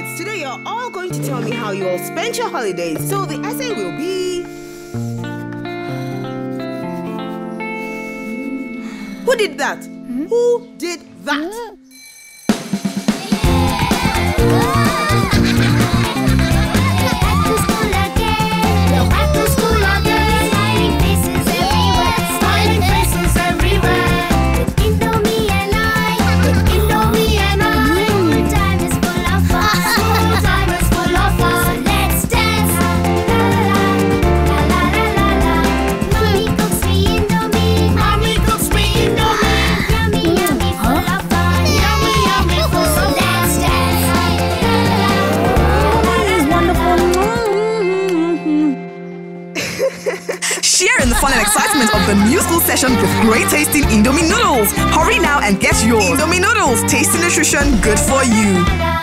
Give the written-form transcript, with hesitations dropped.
kids, today you're all going to tell me how you all spent your holidays. So the essay will be... Who did that? Who did that? Share in the fun and excitement of the new school session with great tasting Indomie noodles. Hurry now and get yours. Indomie noodles, tasty nutrition, good for you.